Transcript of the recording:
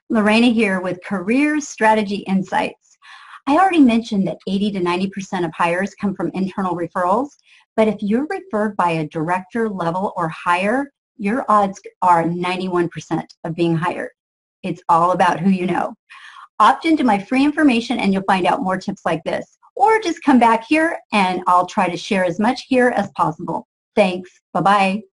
Lorena here with Career Strategy Insights. I already mentioned that 80 to 90% of hires come from internal referrals, but if you're referred by a director level or higher, your odds are 91% of being hired. It's all about who you know. Opt into my free information and you'll find out more tips like this. Or just come back here and I'll try to share as much here as possible. Thanks. Bye-bye.